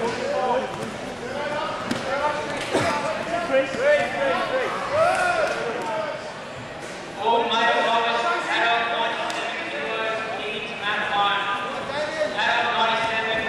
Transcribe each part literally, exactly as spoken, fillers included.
All male novice, adult ninety-seven kilos, kids, mat one. Adult ninety-seven.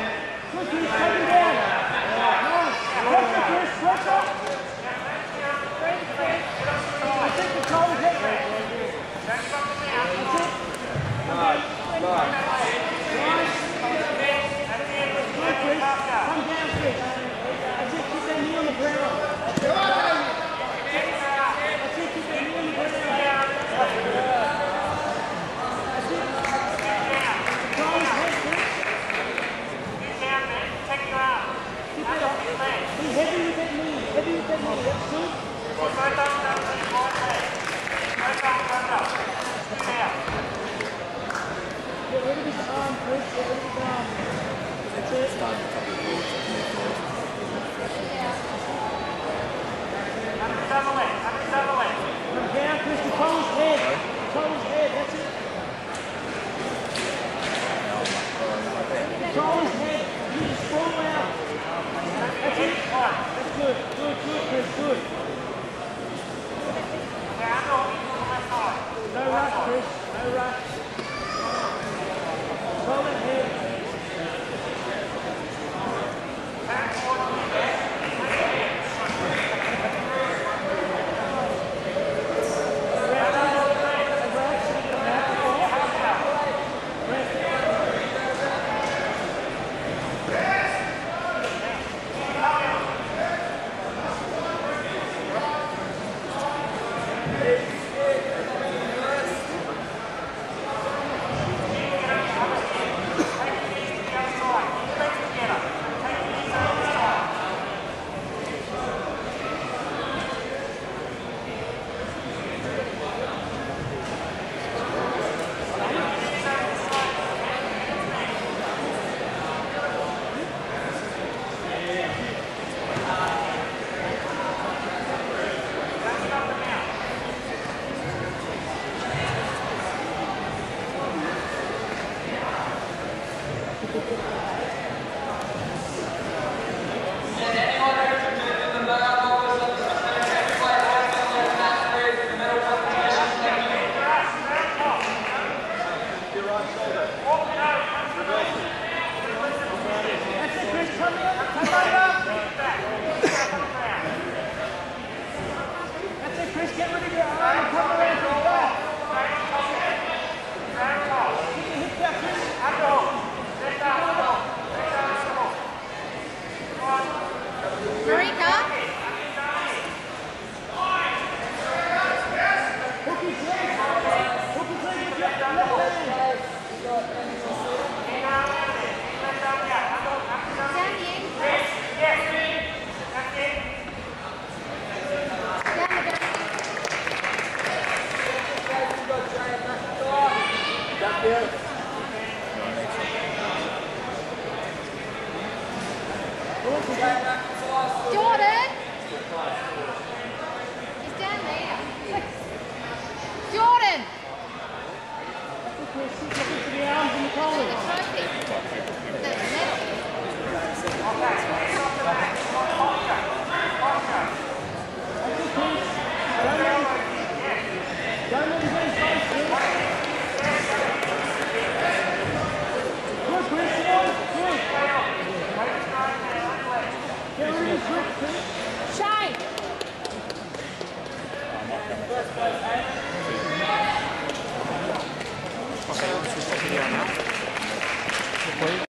Jordan! He's down there. Jordan! The arms and the collar. The trophy. The medal. Don't let him get his face, Chris. Good, Chris, good, good. Get rid of his grip, Chris. Shane! Okay, let's just video now.